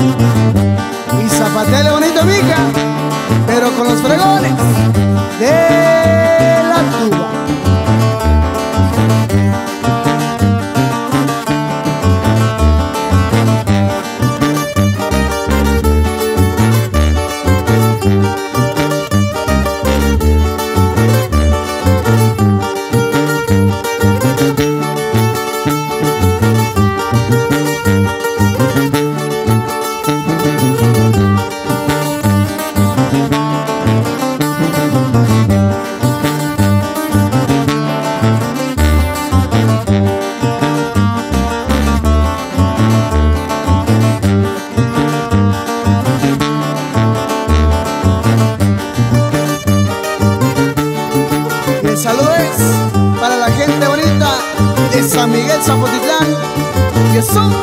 Y zapatele bonito, mica, pero con los fregones de la tuba. El saludo es para la gente bonita de San Miguel, Zapotitlán, que son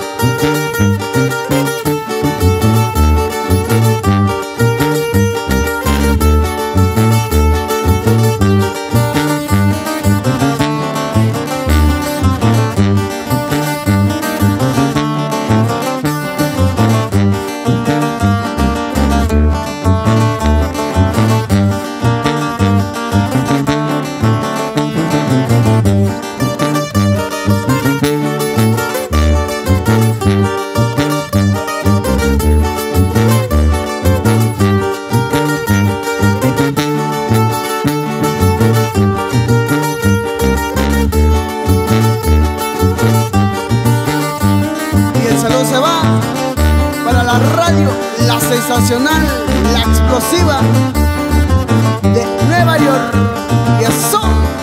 la radio, la sensacional, la explosiva de Nueva York. Y eso.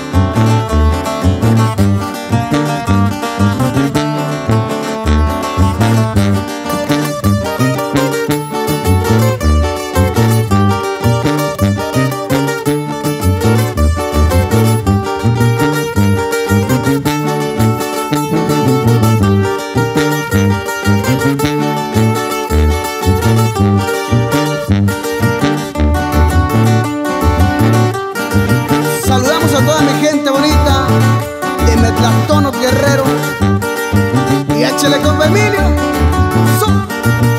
Saludamos a toda mi gente bonita de Metlastono, Guerrero, y échale con Emilio.